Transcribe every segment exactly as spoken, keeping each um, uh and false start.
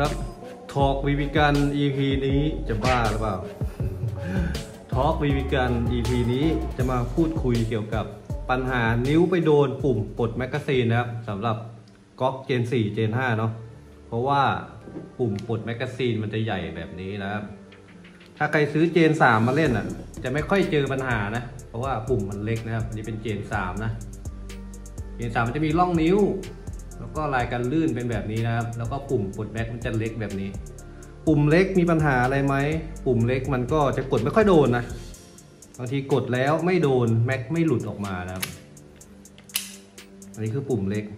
ครับทอล์กวีวิกัน อี พี นี้จะบ้าหรือเปล่าทอล์กวีวิกัน อี พี นี้จะมาพูดคุยเกี่ยวกับปัญหานิ้วไปโดนปุ่มปลดแมกกาซีนนะครับสำหรับก๊อกเจนสี่เจนห้าเนาะเพราะว่าปุ่มปลดแมกกาซีนมันจะใหญ่แบบนี้นะครับถ้าใครซื้อเจนสามมาเล่นอ่ะจะไม่ค่อยเจอปัญหานะเพราะว่าปุ่มมันเล็กนะครับนี่เป็นเจนสามนะเจนสามมันจะมีร่องนิ้วแล้วก็ลายกันลื่นเป็นแบบนี้นะครับแล้วก็ปุ่มปลดแม็กมันจะเล็กแบบนี้ปุ่มเล็กมีปัญหาอะไรไหมปุ่มเล็กมันก็จะกดไม่ค่อยโดนนะบางทีกดแล้วไม่โดนแม็กไม่หลุดออกมานะครับอันนี้คือปุ่มเล็ก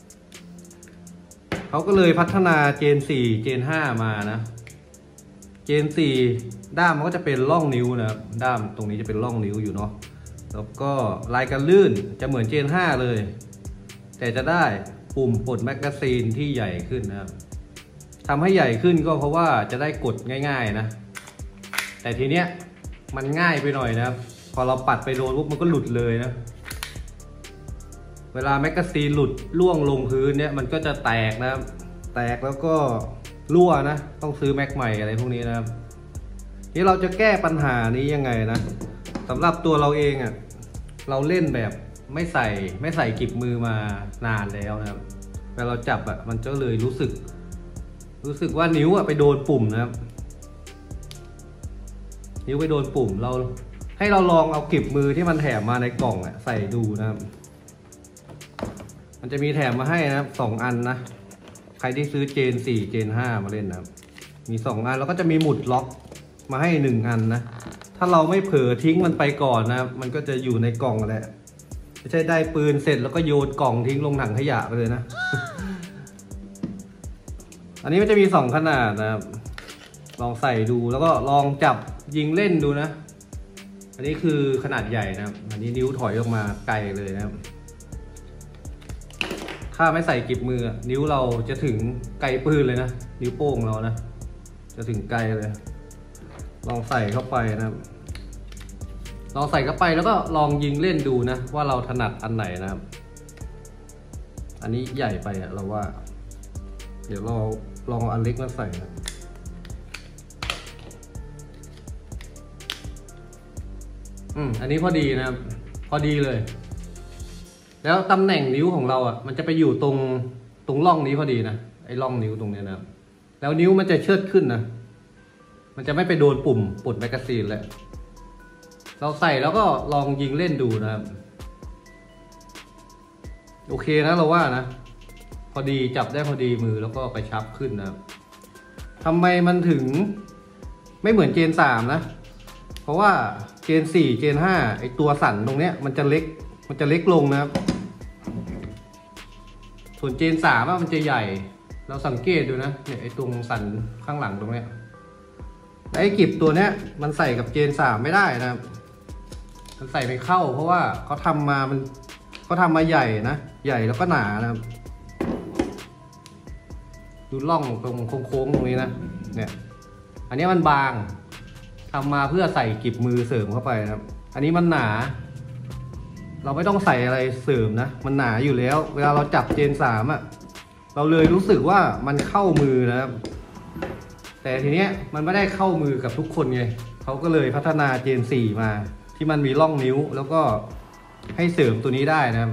เขาก็เลยพัฒนาเจนสี่เจนห้ามานะเจนสี่ด้ามมันก็จะเป็นร่องนิ้วนะครับด้ามตรงนี้จะเป็นร่องนิ้วอยู่เนาะแล้วก็ลายกันลื่นจะเหมือนเจนห้าเลยแต่จะได้ปุ่มปลดแมกกาซีนที่ใหญ่ขึ้นนะครับทำให้ใหญ่ขึ้นก็เพราะว่าจะได้กดง่ายๆนะแต่ทีเนี้ยมันง่ายไปหน่อยนะครับพอเราปัดไปโดนปุ๊บมันก็หลุดเลยนะเวลาแมกกาซีนหลุดล่วงลงพื้นเนี่ยมันก็จะแตกนะครับแตกแล้วก็รั่วนะต้องซื้อแม็กใหม่อะไรพวกนี้นะครับที่เราจะแก้ปัญหานี้ยังไงนะสำหรับตัวเราเองอ่ะเราเล่นแบบไม่ใส่ไม่ใส่กิบมือมานานแล้วนะครับเวลาเราจับอ่ะมันจะเลยรู้สึกรู้สึกว่านิ้วอ่ะไปโดนปุ่มนะครับนิ้วไปโดนปุ่มเราให้เราลองเอากิบมือที่มันแถมมาในกล่องอ่ะใส่ดูนะครับมันจะมีแถมมาให้นะครับสองอันนะใครที่ซื้อเจนสี่เจนห้ามาเล่นนะครับมีสองอันแล้วก็จะมีหมุดล็อกมาให้หนึ่งอันนะถ้าเราไม่เผลอทิ้งมันไปก่อนนะครับมันก็จะอยู่ในกล่องแหละไม่ใช่ได้ปืนเสร็จแล้วก็โยนกล่องทิ้งลงถังขยะไปเลยนะ อันนี้มันจะมีสองขนาดนะครับลองใส่ดูแล้วก็ลองจับยิงเล่นดูนะอันนี้คือขนาดใหญ่นะครับอันนี้นิ้วถอยออกมาไกลเลยนะครับถ้าไม่ใส่กิบมือนิ้วเราจะถึงไกลปืนเลยนะนิ้วโป้งเรานะจะถึงไกลเลยลองใส่เข้าไปนะครับลองใส่เข้าไปแล้วก็ลองยิงเล่นดูนะว่าเราถนัดอันไหนนะครับอันนี้ใหญ่ไปอะเราว่าเดี๋ยวเราลองอันเล็กมาใส่นะอืมอันนี้พอดีนะครับพอดีเลยแล้วตำแหน่งนิ้วของเราอ่ะมันจะไปอยู่ตรงตรงร่องนี้พอดีนะไอ้ร่องนิ้วตรงนี้นะครับแล้วนิ้วมันจะเชิดขึ้นนะมันจะไม่ไปโดนปุ่มปลดแมกกาซีนเลยเราใส่แล้วก็ลองยิงเล่นดูนะครับโอเคนะเราว่านะพอดีจับได้พอดีมือแล้วก็ไปชับขึ้นนะครับทำไมมันถึงไม่เหมือนเจนสามนะเพราะว่าเจนสี่เจนห้าไอตัวสั่นตรงเนี้ยมันจะเล็กมันจะเล็กลงนะครับส่วนเจนสามมันจะใหญ่เราสังเกตดูนะเนี่ยไอตรงสั่นข้างหลังตรงเนี้ยไอ้กิบตัวเนี้ยมันใส่กับเจนสามไม่ได้นะครับมันใส่ไม่เข้าเพราะว่าเขาทำมามันเขาทำมาใหญ่นะใหญ่แล้วก็หนานะครับดูร่องตรงโค้งๆตรงนี้นะเนี่ยอันนี้มันบางทำมาเพื่อใส่กิบมือเสริมเข้าไปนะครับอันนี้มันหนาเราไม่ต้องใส่อะไรเสริมนะมันหนาอยู่แล้วเวลาเราจับเจนสามอ่ะเราเลยรู้สึกว่ามันเข้ามือนะครับแต่ทีเนี้ยมันไม่ได้เข้ามือกับทุกคนไงเขาก็เลยพัฒนาเจนสี่มาที่มันมีร่องนิ้วแล้วก็ให้เสริมตัวนี้ได้นะครับ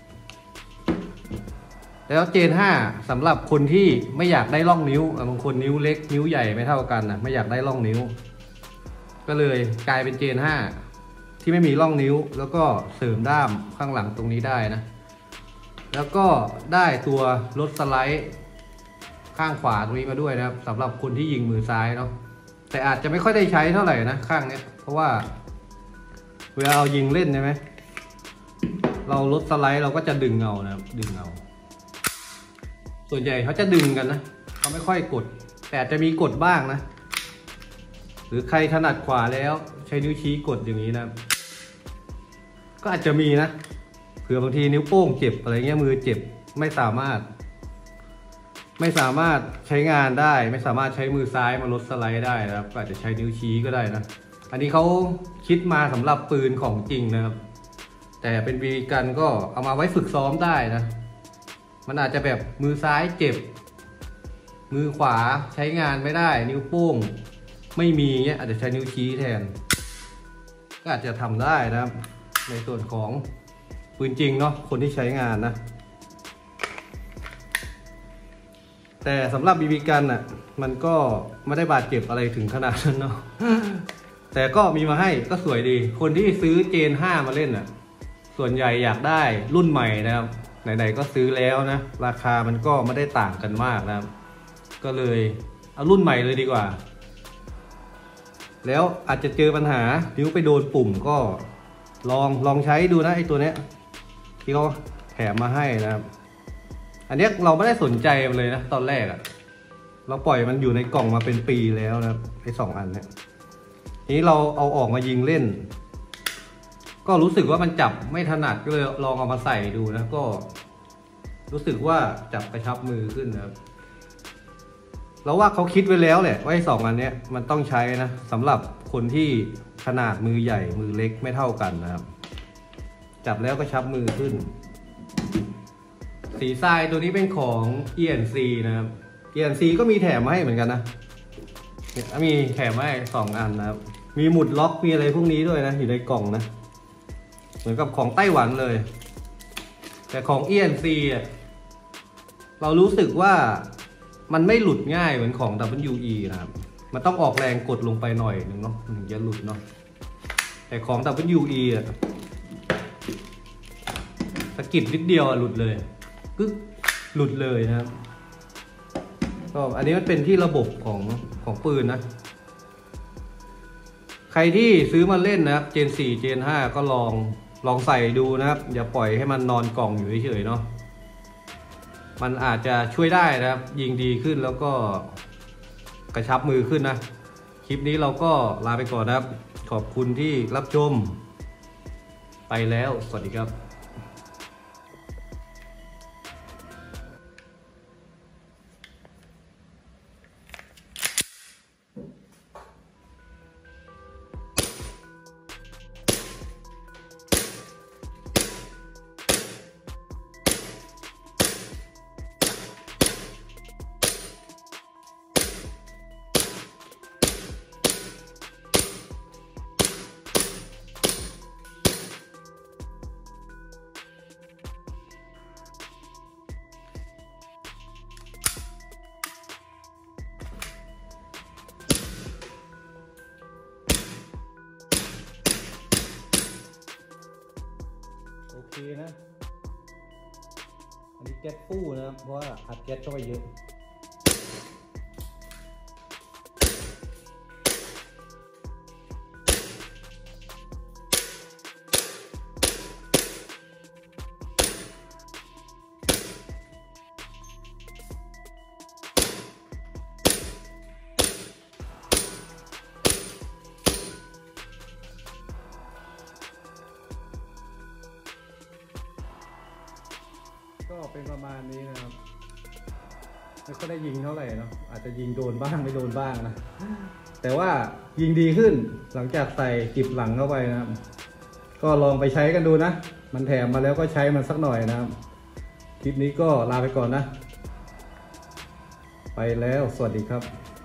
แล้วเจนห้าสำหรับคนที่ไม่อยากได้ร่องนิ้วบางคนนิ้วเล็กนิ้วใหญ่ไม่เท่ากันนะไม่อยากได้ร่องนิ้วก็เลยกลายเป็นเจนห้าที่ไม่มีร่องนิ้วแล้วก็เสริมด้ามข้างหลังตรงนี้ได้นะแล้วก็ได้ตัวรถสไลด์ข้างขวาตรงนี้มาด้วยนะครับสำหรับคนที่ยิงมือซ้ายเนาะแต่อาจจะไม่ค่อยได้ใช้เท่าไหร่นะข้างนี้เพราะว่าเวลาเรายิงเล่นใช่ไหมเรารถสไลด์เราก็จะดึงเงานะครับดึงเงาส่วนใหญ่เขาจะดึงกันนะเขาไม่ค่อยกดแต่จะมีกดบ้างนะหรือใครถนัดขวาแล้วใช้นิ้วชี้กดอย่างนี้นะก็อาจจะมีนะเผื่อบางทีนิ้วโป้งเจ็บอะไรเงี้ยมือเจ็บไม่สามารถไม่สามารถใช้งานได้ไม่สามารถใช้มือซ้ายมาลดสไลด์ได้นะครับก็อาจจะใช้นิ้วชี้ก็ได้นะอันนี้เขาคิดมาสำหรับปืนของจริงนะครับแต่เป็นบีบีกันก็เอามาไว้ฝึกซ้อมได้นะมันอาจจะแบบมือซ้ายเจ็บมือขวาใช้งานไม่ได้นิ้วโป้งไม่มีเงี้ยอาจจะใช้นิ้วชี้แทนก็อาจจะทำได้นะครับในส่วนของปืนจริงเนาะคนที่ใช้งานนะแต่สำหรับบีบีกันอ่ะมันก็ไม่ได้บาดเจ็บอะไรถึงขนาดนั้นเนาะแต่ก็มีมาให้ก็สวยดีคนที่ซื้อเจนห้ามาเล่นอ่ะส่วนใหญ่อยากได้รุ่นใหม่นะครับไหนๆก็ซื้อแล้วนะราคามันก็ไม่ได้ต่างกันมากนะครับก็เลยเอารุ่นใหม่เลยดีกว่าแล้วอาจจะเจอปัญหานิ้วไปโดนปุ่มก็ลองลองใช้ดูนะไอ้ตัวเนี้ยที่เขาแถมมาให้นะครับอันนี้เราไม่ได้สนใจมันเลยนะตอนแรกอะเราปล่อยมันอยู่ในกล่องมาเป็นปีแล้วนะครับไอ้สองอันเนี้ยทีนี้เราเอาออกมายิงเล่นก็รู้สึกว่ามันจับไม่ถนัดก็เลยลองเอามาใส่ดูนะก็รู้สึกว่าจับกระชับมือขึ้นนะครับเราว่าเขาคิดไว้แล้วแหละว่าไอ้สองอันเนี้ยมันต้องใช้นะสำหรับคนที่ขนาดมือใหญ่มือเล็กไม่เท่ากันนะครับจับแล้วก็ชับมือขึ้นสีทรายตัวนี้เป็นของ อี เอ็น ซี นะครับ อี เอ็น ซี ก็มีแถมมาให้เหมือนกันนะมีแถมมาให้สองอันนะครับมีหมุดล็อกมีอะไรพวกนี้ด้วยนะอยู่ในกล่องนะเหมือนกับของไต้หวันเลยแต่ของ อี เอ็น ซี อ่ะเรารู้สึกว่ามันไม่หลุดง่ายเหมือนของ ดับเบิลยู อี นะครับมันต้องออกแรงกดลงไปหน่อยหนึ่งเนาะถึงจะหลุดเนาะแต่ของ ดับเบิลยู อี อ่ะสะกิดนิดเดียวอ่ะหลุดเลยกึ๊กหลุดเลยนะครับก็อันนี้มันเป็นที่ระบบของของปืนนะใครที่ซื้อมาเล่นนะครับเจนสี่เจนห้าก็ลองลองใส่ดูนะครับอย่าปล่อยให้มันนอนกล่องอยู่เฉยๆเนาะมันอาจจะช่วยได้นะครับยิงดีขึ้นแล้วก็กระชับมือขึ้นนะคลิปนี้เราก็ลาไปก่อนนะครับขอบคุณที่รับชมไปแล้วสวัสดีครับโอเคนะอันนี้แก๊สฟู่นะครับเพราะว่าอัดแก๊สเข้าไปเยอะก็เป็นประมาณนี้นะครับไม่ค่อยได้ยิงเท่าไหร่เนาะอาจจะยิงโดนบ้างไม่โดนบ้างนะแต่ว่ายิงดีขึ้นหลังจากใส่กิบหลังเข้าไปนะครับก็ลองไปใช้กันดูนะมันแถมมาแล้วก็ใช้มันสักหน่อยนะครับคลิปนี้ก็ลาไปก่อนนะไปแล้วสวัสดีครับ